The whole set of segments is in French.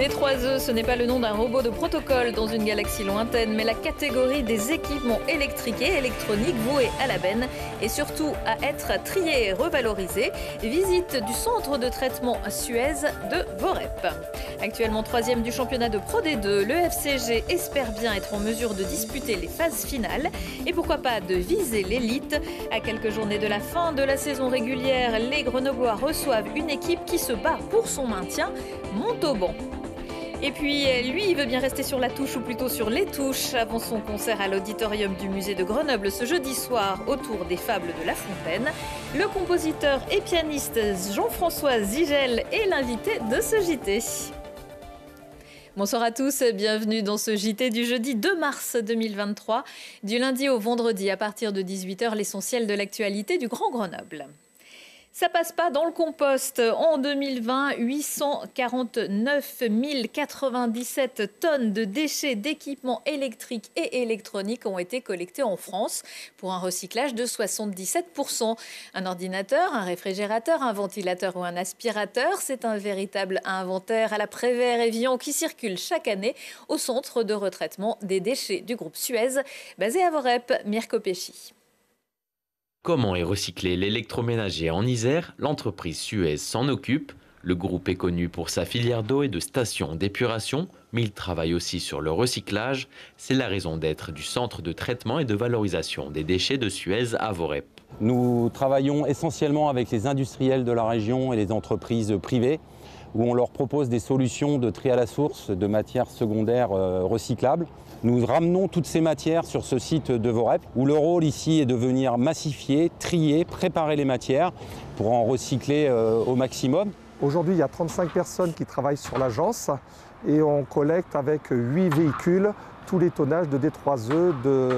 D3E, ce n'est pas le nom d'un robot de protocole dans une galaxie lointaine, mais la catégorie des équipements électriques et électroniques voués à la benne et surtout à être triés et revalorisés. Visite du centre de traitement Suez de Vorep. Actuellement 3e du championnat de Pro D2, le FCG espère bien être en mesure de disputer les phases finales et pourquoi pas de viser l'élite. À quelques journées de la fin de la saison régulière, les Grenoblois reçoivent une équipe qui se bat pour son maintien, Montauban. Et puis, lui, il veut bien rester sur la touche, ou plutôt sur les touches, avant son concert à l'auditorium du musée de Grenoble ce jeudi soir autour des Fables de La Fontaine. Le compositeur et pianiste Jean-François Zigel est l'invité de ce JT. Bonsoir à tous, bienvenue dans ce JT du jeudi 2 mars 2023. Du lundi au vendredi, à partir de 18h, l'essentiel de l'actualité du Grand Grenoble. Ça passe pas dans le compost. En 2020, 849 097 tonnes de déchets d'équipements électriques et électroniques ont été collectés en France pour un recyclage de 77%. Un ordinateur, un réfrigérateur, un ventilateur ou un aspirateur, c'est un véritable inventaire à la Prévert-Evian qui circule chaque année au centre de retraitement des déchets du groupe Suez, basé à Vorep, Mirko Pesci. Comment est recyclé l'électroménager en Isère? L'entreprise Suez s'en occupe. Le groupe est connu pour sa filière d'eau et de stations d'épuration, mais il travaille aussi sur le recyclage. C'est la raison d'être du centre de traitement et de valorisation des déchets de Suez à Vorep. Nous travaillons essentiellement avec les industriels de la région et les entreprises privées, où on leur propose des solutions de tri à la source de matières secondaires recyclables. Nous ramenons toutes ces matières sur ce site de Vorep, où le rôle ici est de venir massifier, trier, préparer les matières pour en recycler au maximum. Aujourd'hui, il y a 35 personnes qui travaillent sur l'agence et on collecte avec 8 véhicules tous les tonnages de D3E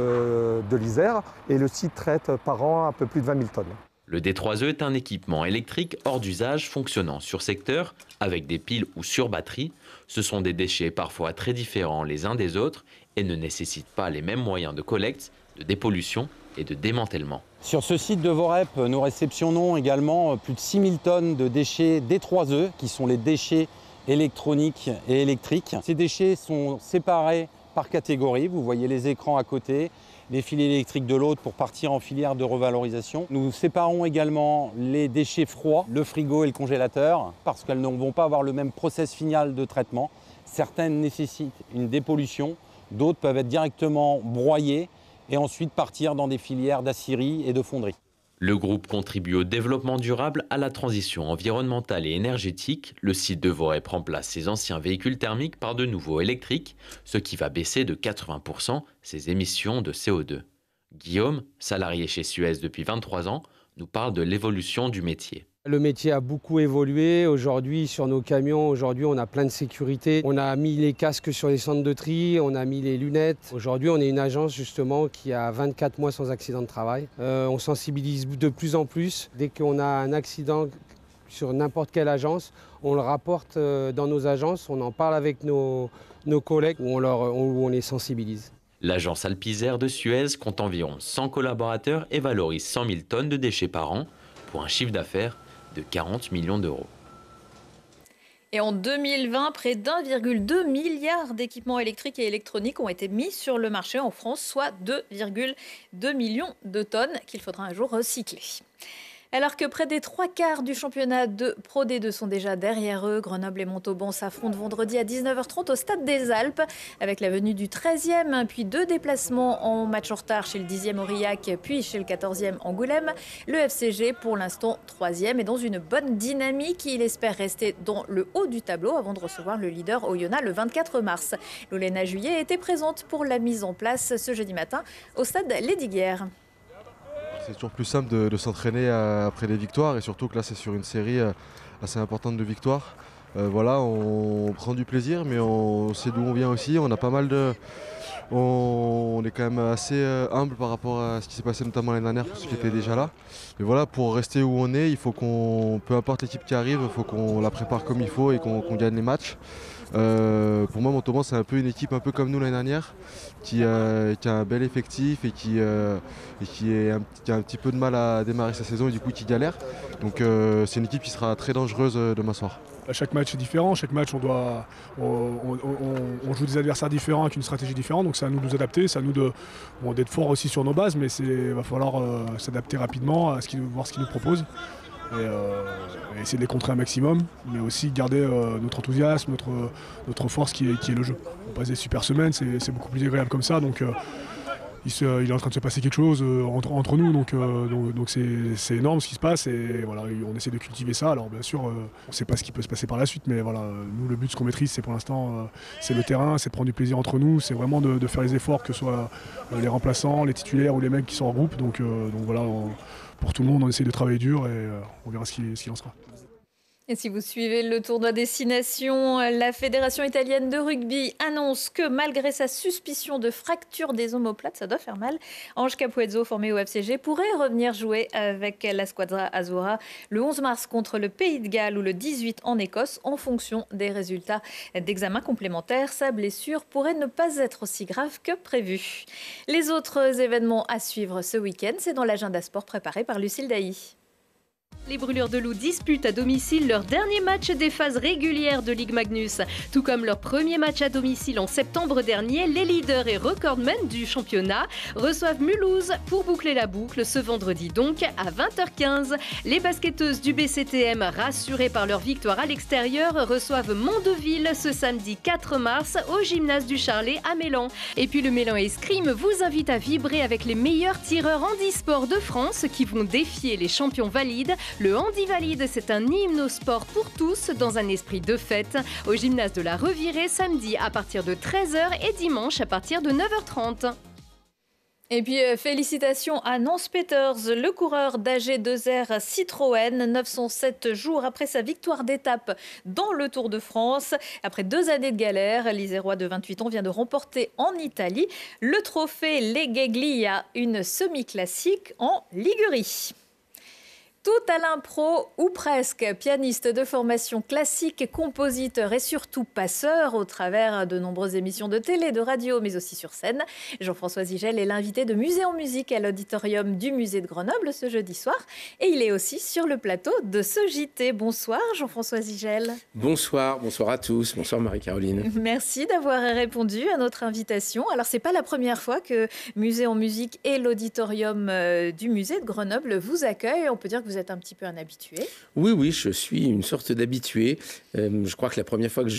de l'Isère. Et le site traite par an un peu plus de 20 000 tonnes. Le D3E est un équipement électrique hors d'usage fonctionnant sur secteur avec des piles ou sur batterie. Ce sont des déchets parfois très différents les uns des autres et ne nécessitent pas les mêmes moyens de collecte, de dépollution et de démantèlement. Sur ce site de Vorep, nous réceptionnons également plus de 6 000 tonnes de déchets D3E, qui sont les déchets électroniques et électriques. Ces déchets sont séparés par catégorie, vous voyez les écrans à côté, les fils électriques de l'autre pour partir en filière de revalorisation. Nous séparons également les déchets froids, le frigo et le congélateur, parce qu'elles ne vont pas avoir le même process final de traitement. Certaines nécessitent une dépollution, d'autres peuvent être directement broyées et ensuite partir dans des filières d'aciérie et de fonderie. Le groupe contribue au développement durable, à la transition environnementale et énergétique. Le site de Vorep remplace ses anciens véhicules thermiques par de nouveaux électriques, ce qui va baisser de 80% ses émissions de CO2. Guillaume, salarié chez Suez depuis 23 ans, nous parle de l'évolution du métier. Le métier a beaucoup évolué. Aujourd'hui, sur nos camions, on a plein de sécurité. On a mis les casques sur les centres de tri, on a mis les lunettes. Aujourd'hui, on est une agence justement qui a 24 mois sans accident de travail. On sensibilise de plus en plus. Dès qu'on a un accident sur n'importe quelle agence, on le rapporte dans nos agences, on en parle avec nos collègues où on les sensibilise. L'agence Alp'Isère de Suez compte environ 100 collaborateurs et valorise 100 000 tonnes de déchets par an pour un chiffre d'affaires de 40 millions d'euros. Et en 2020, près d'1,2 milliard d'équipements électriques et électroniques ont été mis sur le marché en France, soit 2,2 millions de tonnes qu'il faudra un jour recycler. Alors que près des 3/4 du championnat de Pro D2 sont déjà derrière eux, Grenoble et Montauban s'affrontent vendredi à 19h30 au Stade des Alpes avec la venue du 13e, puis 2 déplacements en match en retard chez le 10e Aurillac, puis chez le 14e Angoulême. Le FCG, pour l'instant 3e, est dans une bonne dynamique. Il espère rester dans le haut du tableau avant de recevoir le leader Oyonnax le 24 mars. Lolena Juillet était présente pour la mise en place ce jeudi matin au Stade Lesdiguières. C'est toujours plus simple de s'entraîner après les victoires et surtout que là c'est sur une série assez importante de victoires. Voilà, on prend du plaisir mais on sait d'où on vient aussi. On a pas mal de... On est quand même assez humble par rapport à ce qui s'est passé notamment l'année dernière pour ceux qui étaient déjà là. Mais voilà, pour rester où on est, il faut qu'on, peu importe l'équipe qui arrive, il faut qu'on la prépare comme il faut et qu'on gagne les matchs. Pour moi, Montauban, c'est un peu une équipe un peu comme nous l'année dernière, qui a un bel effectif et qui a un petit peu de mal à démarrer sa saison et du coup qui galère. Donc c'est une équipe qui sera très dangereuse demain soir. Chaque match est différent, chaque match on joue des adversaires différents avec une stratégie différente, donc c'est à nous de nous adapter, c'est à nous d'être forts aussi sur nos bases, mais il va falloir s'adapter rapidement à voir ce qu'ils nous proposent et essayer de les contrer un maximum, mais aussi garder notre enthousiasme, notre force qui est le jeu. On passe des super semaines, c'est beaucoup plus agréable comme ça, donc il est en train de se passer quelque chose entre nous, donc c'est énorme ce qui se passe et voilà, on essaie de cultiver ça. Alors bien sûr, on ne sait pas ce qui peut se passer par la suite, mais voilà, nous le but, ce qu'on maîtrise, c'est pour l'instant, c'est le terrain, c'est de prendre du plaisir entre nous, c'est vraiment de faire les efforts, que ce soit les remplaçants, les titulaires ou les mecs qui sont en groupe. Donc voilà, pour tout le monde, on essaie de travailler dur et on verra ce qu'il en sera. Et si vous suivez le tournoi Destination, la Fédération italienne de rugby annonce que malgré sa suspicion de fracture des omoplates, ça doit faire mal, Ange Capuezzo, formé au FCG, pourrait revenir jouer avec la Squadra Azzurra le 11 mars contre le Pays de Galles ou le 18 en Écosse en fonction des résultats d'examens complémentaires. Sa blessure pourrait ne pas être aussi grave que prévu. Les autres événements à suivre ce week-end, c'est dans l'agenda sport préparé par Lucille Dailly. Les Brûleurs de Loup disputent à domicile leur dernier match des phases régulières de Ligue Magnus. Tout comme leur premier match à domicile en septembre dernier, les leaders et recordmen du championnat reçoivent Mulhouse pour boucler la boucle ce vendredi donc à 20h15. Les basketteuses du BCTM, rassurées par leur victoire à l'extérieur, reçoivent Mondeville ce samedi 4 mars au gymnase du Charlet à Mélan. Et puis le Mélan Escrime vous invite à vibrer avec les meilleurs tireurs handisport de France qui vont défier les champions valides. Le handi valide, c'est un hymne au sport pour tous dans un esprit de fête. Au gymnase de la Revirée, samedi à partir de 13h et dimanche à partir de 9h30. Et puis félicitations à Nance Peters, le coureur d'AG2R Citroën, 907 jours après sa victoire d'étape dans le Tour de France. Après 2 années de galère, l'Isérois de 28 ans vient de remporter en Italie le trophée Legeglia, une semi-classique en Ligurie. Tout à l'impro, ou presque, pianiste de formation classique, compositeur et surtout passeur au travers de nombreuses émissions de télé, de radio, mais aussi sur scène. Jean-François Zigel est l'invité de Musée en musique à l'auditorium du musée de Grenoble ce jeudi soir. Et il est aussi sur le plateau de ce JT. Bonsoir Jean-François Zigel. Bonsoir à tous. Bonsoir Marie-Caroline. Merci d'avoir répondu à notre invitation. Alors c'est pas la première fois que Musée en musique et l'auditorium du musée de Grenoble vous accueillent. On peut dire que vous êtes un petit peu un habitué. Oui, je suis une sorte d'habitué. Je crois que la première fois que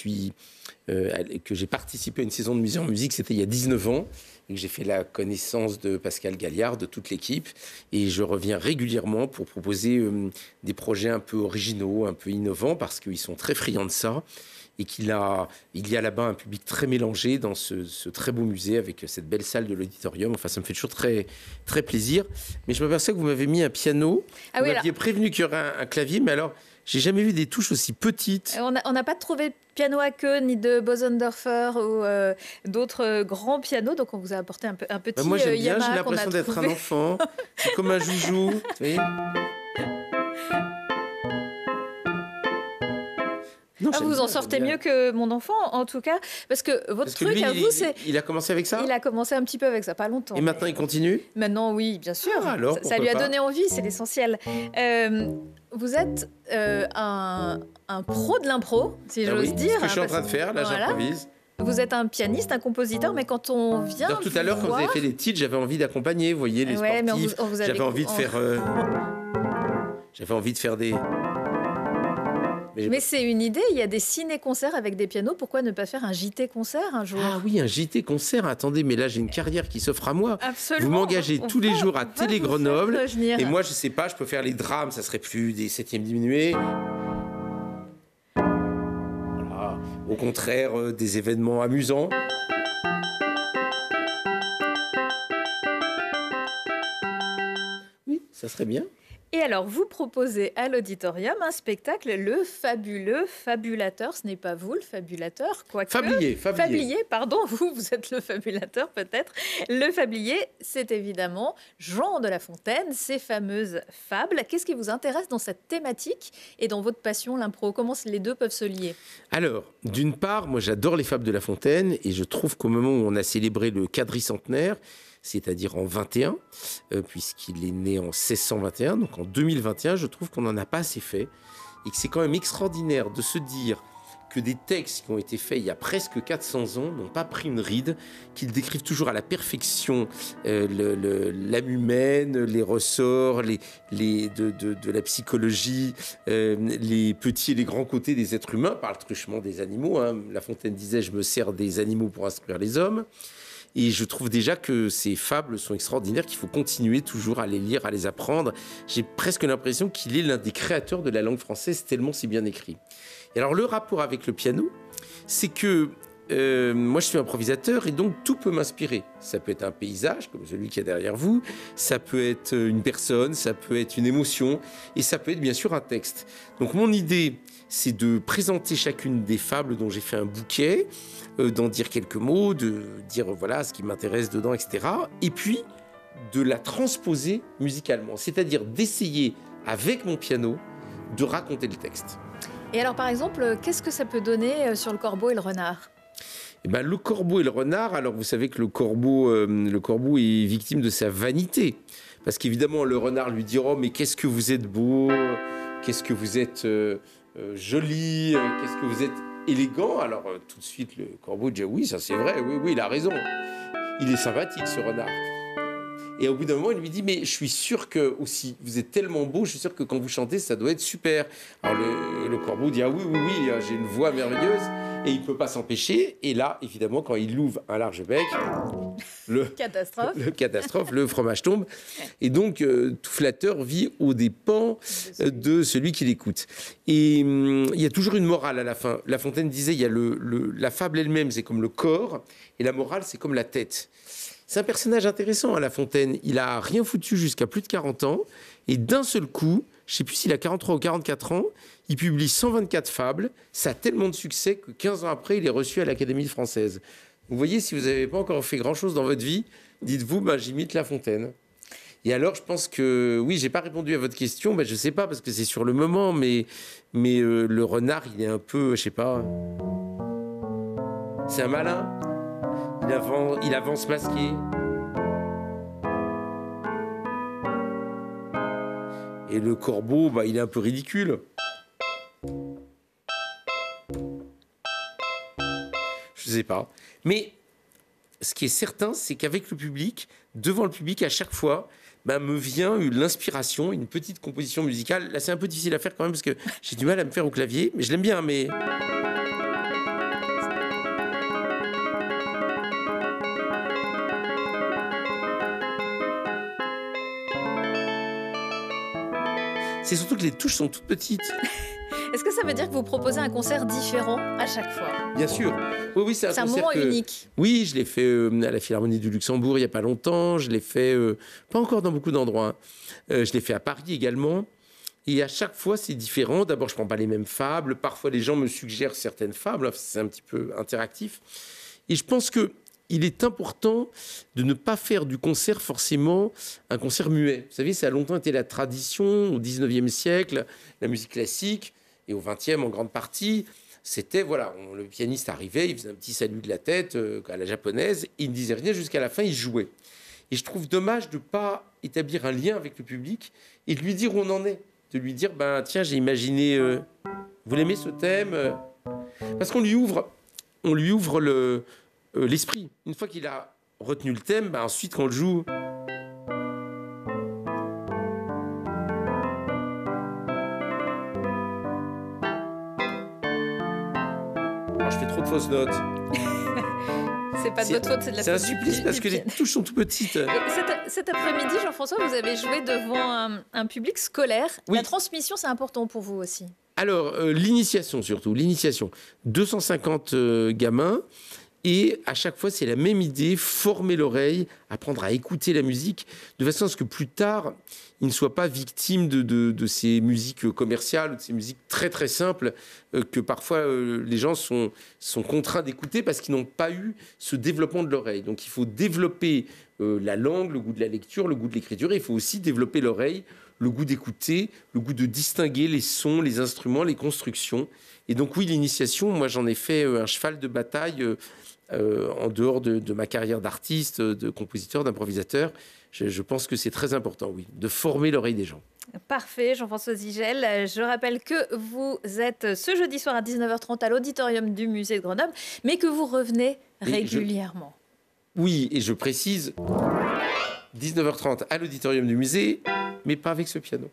j'ai participé à une saison de Musée en musique, c'était il y a 19 ans. Et que j'ai fait la connaissance de Pascal Galliard, de toute l'équipe. Et je reviens régulièrement pour proposer des projets un peu originaux, un peu innovants, parce qu'ils sont très friands de ça. Et il y a là-bas un public très mélangé dans ce très beau musée avec cette belle salle de l'auditorium. Enfin, ça me fait toujours très, très plaisir. Mais je m'aperçois que vous m'avez mis un piano. Vous m'aviez prévenu qu'il y aurait un clavier, mais alors, j'ai jamais vu des touches aussi petites. On n'a pas trouvé de piano à queue, ni de Bosendorfer ou d'autres grands pianos, donc on vous a apporté un petit moi, j'aime bien, Yamaha. J'ai l'impression d'être un enfant. C'est comme un joujou. Vous voyez ? Non, vous en sortez mieux que mon enfant, en tout cas, parce que votre truc lui, à vous, c'est... Il a commencé avec ça ? Il a commencé un petit peu avec ça, pas longtemps. Et maintenant, il continue ? Maintenant, oui, bien sûr. Alors, ça lui a donné envie, c'est l'essentiel. Vous êtes un pro de l'impro, si j'ose dire. C'est ce que je suis en train de faire, là, j'improvise. Vous êtes un pianiste, un compositeur, mais quand on vient... Alors, tout à l'heure, quand vous avez fait les titres, j'avais envie d'accompagner, vous voyez, les sportifs. J'avais envie de faire... J'avais envie de faire des... Mais c'est une idée, il y a des ciné-concerts avec des pianos, pourquoi ne pas faire un JT-concert un jour ? Ah oui, un JT-concert, attendez, mais là j'ai une carrière qui s'offre à moi. Absolument. Vous m'engagez tous les jours à Télé Grenoble, et moi je sais pas, je peux faire les drames, ça serait plus des 7e diminués. Voilà. Au contraire, des événements amusants. Oui, ça serait bien. Et alors, vous proposez à l'auditorium un spectacle, Le Fabuleux Fabulateur. Ce n'est pas vous, le fabulateur, quoique... Fablier, pardon, vous êtes le fabulateur peut-être. Le Fablier, c'est évidemment Jean de La Fontaine, ces fameuses fables. Qu'est-ce qui vous intéresse dans cette thématique et dans votre passion, l'impro? Comment les deux peuvent se lier? Alors, d'une part, moi j'adore les fables de La Fontaine et je trouve qu'au moment où on a célébré le quadricentenaire, c'est-à-dire en 21, puisqu'il est né en 1621, donc en 2021, je trouve qu'on n'en a pas assez fait et que c'est quand même extraordinaire de se dire que des textes qui ont été faits il y a presque 400 ans n'ont pas pris une ride, qu'ils décrivent toujours à la perfection l'âme humaine, les ressorts de la psychologie, les petits et les grands côtés des êtres humains, par le truchement des animaux. Hein. La Fontaine disait « je me sers des animaux pour instruire les hommes ». Et je trouve déjà que ces fables sont extraordinaires, qu'il faut continuer toujours à les lire, à les apprendre. J'ai presque l'impression qu'il est l'un des créateurs de la langue française, tellement c'est bien écrit. Et alors le rapport avec le piano, c'est que moi je suis improvisateur et donc tout peut m'inspirer. Ça peut être un paysage comme celui qui est derrière vous, ça peut être une personne, ça peut être une émotion et ça peut être bien sûr un texte. Donc mon idée, c'est de présenter chacune des fables dont j'ai fait un bouquet, d'en dire quelques mots, de dire voilà ce qui m'intéresse dedans, etc. Et puis de la transposer musicalement, c'est-à-dire d'essayer avec mon piano de raconter le texte. Et alors par exemple, qu'est-ce que ça peut donner sur le corbeau et le renard? Eh ben, le corbeau et le renard, alors vous savez que le corbeau est victime de sa vanité. Parce qu'évidemment, le renard lui dira « mais qu'est-ce que vous êtes beau, qu'est-ce que vous êtes joli, qu'est-ce que vous êtes élégant ?» Alors tout de suite, le corbeau dit « oui, ça c'est vrai, oui, il a raison. Il est sympathique ce renard. » Et au bout d'un moment, il lui dit « mais je suis sûr que aussi, vous êtes tellement beau, je suis sûr que quand vous chantez, ça doit être super. » Alors le corbeau dit « ah oui, j'ai une voix merveilleuse. » Et il ne peut pas s'empêcher. Et là, évidemment, quand il ouvre un large bec, le fromage tombe. Et donc, tout flatteur vit aux dépens de celui qui l'écoute. Et il y a toujours une morale à la fin. La Fontaine disait, il y a la fable elle-même, c'est comme le corps, et la morale, c'est comme la tête. C'est un personnage intéressant, hein, La Fontaine. Il a rien foutu jusqu'à plus de 40 ans. Et d'un seul coup, je ne sais plus s'il a 43 ou 44 ans, il publie 124 fables. Ça a tellement de succès que 15 ans après, il est reçu à l'Académie française. Vous voyez, si vous n'avez pas encore fait grand-chose dans votre vie, dites-vous, j'imite La Fontaine. Et alors, je pense que... Oui, je n'ai pas répondu à votre question. Je ne sais pas, parce que c'est sur le moment. Mais le renard, il est un peu... Je ne sais pas... C'est un malin. Il avance masqué. Et le corbeau, il est un peu ridicule. Je sais pas. Mais ce qui est certain, c'est qu'avec le public, devant le public, à chaque fois, me vient l'inspiration, une petite composition musicale. Là, c'est un peu difficile à faire quand même, parce que j'ai du mal à me faire au clavier. Mais je l'aime bien, mais... C'est surtout que les touches sont toutes petites. Est-ce que ça veut dire que vous proposez un concert différent à chaque fois? Bien sûr. Oui, c'est un moment unique. Oui, je l'ai fait à la Philharmonie du Luxembourg il n'y a pas longtemps. Je l'ai fait, pas encore dans beaucoup d'endroits. Je l'ai fait à Paris également. Et à chaque fois, c'est différent. D'abord, je ne prends pas les mêmes fables. Parfois, les gens me suggèrent certaines fables. C'est un petit peu interactif. Et je pense qu'il est important de ne pas faire du concert forcément un concert muet. Vous savez, ça a longtemps été la tradition, au 19e siècle, la musique classique, et au 20e en grande partie, c'était, le pianiste arrivait, il faisait un petit salut de la tête à la japonaise, et il ne disait rien jusqu'à la fin, il jouait. Et je trouve dommage de ne pas établir un lien avec le public et de lui dire où on en est. De lui dire, tiens, j'ai imaginé, vous l'aimez ce thème Parce qu'on lui ouvre l'esprit. Une fois qu'il a retenu le thème, ensuite, quand on le joue... Alors, je fais trop de fausses notes. C'est pas de votre faute, c'est de la faute. C'est un supplice parce que les touches sont tout petites. Cet après-midi, Jean-François, vous avez joué devant un public scolaire. Oui. La transmission, c'est important pour vous aussi. Alors, l'initiation surtout, l'initiation. 250 gamins. Et à chaque fois, c'est la même idée, former l'oreille apprendre à écouter la musique, de façon à ce que plus tard, ils ne soient pas victimes de ces musiques commerciales, de ces musiques très très simples, que parfois les gens sont contraints d'écouter parce qu'ils n'ont pas eu ce développement de l'oreille. Donc il faut développer la langue, le goût de la lecture, le goût de l'écriture, et il faut aussi développer l'oreille, le goût d'écouter, le goût de distinguer les sons, les instruments, les constructions. Et donc oui, l'initiation, moi j'en ai fait un cheval de bataille en dehors de ma carrière d'artiste, de compositeur, d'improvisateur. Je pense que c'est très important, oui, de former l'oreille des gens. Parfait, Jean-François Zigel. Je rappelle que vous êtes ce jeudi soir à 19h30 à l'auditorium du musée de Grenoble, mais que vous revenez régulièrement. Oui, et je précise, 19h30 à l'auditorium du musée, mais pas avec ce piano.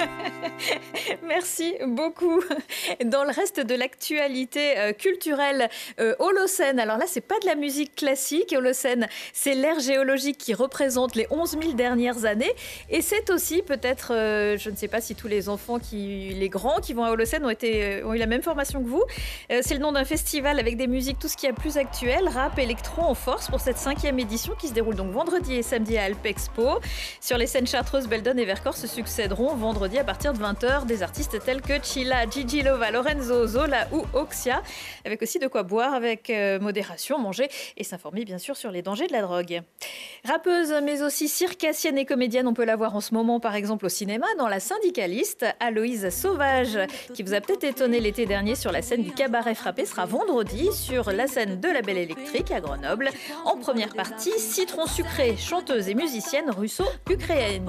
Merci beaucoup. Dans le reste de l'actualité culturelle, Holocène, alors là, c'est pas de la musique classique. Holocène, c'est l'ère géologique qui représente les 11 000 dernières années. Et c'est aussi peut-être, je ne sais pas si tous les enfants, les grands qui vont à Holocène ont eu la même formation que vous. C'est le nom d'un festival avec des musiques, tout ce qui est plus actuel, rap, électro en force pour cette 5e édition qui se déroule donc vendredi et samedi à Alpexpo. Sur les scènes chartreuses, Beldon et Vercors se succéderont vendredi à partir de 20h des artistes tels que Chila, Gigi Lova, Lorenzo, Zola ou Oxia, avec aussi de quoi boire avec modération, manger et s'informer bien sûr sur les dangers de la drogue. Rappeuse mais aussi circassienne et comédienne, on peut la voir en ce moment par exemple au cinéma dans La Syndicaliste. Aloïse Sauvage, qui vous a peut-être étonné l'été dernier sur la scène du Cabaret Frappé, sera vendredi sur la scène de la Belle Électrique à Grenoble. En première partie, Citron Sucré, chanteuse et musicienne russo-ukrainienne.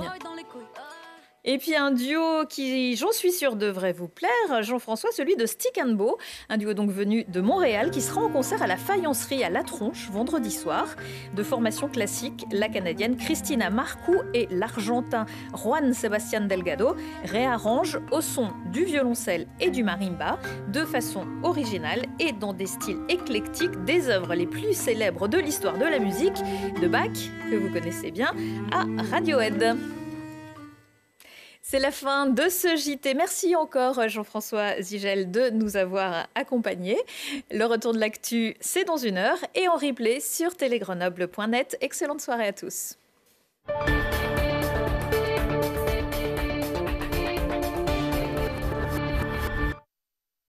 Et puis un duo qui, j'en suis sûre, devrait vous plaire, Jean-François, celui de Stick and Bow, un duo donc venu de Montréal qui sera en concert à la Faïencerie à La Tronche vendredi soir. De formation classique, la Canadienne Christina Marcoux et l'Argentin Juan Sebastián Delgado réarrangent au son du violoncelle et du marimba de façon originale et dans des styles éclectiques des œuvres les plus célèbres de l'histoire de la musique, de Bach, que vous connaissez bien, à Radiohead. C'est la fin de ce JT. Merci encore Jean-François Zigel de nous avoir accompagnés. Le retour de l'actu, c'est dans 1 heure et en replay sur télégrenoble.net. Excellente soirée à tous.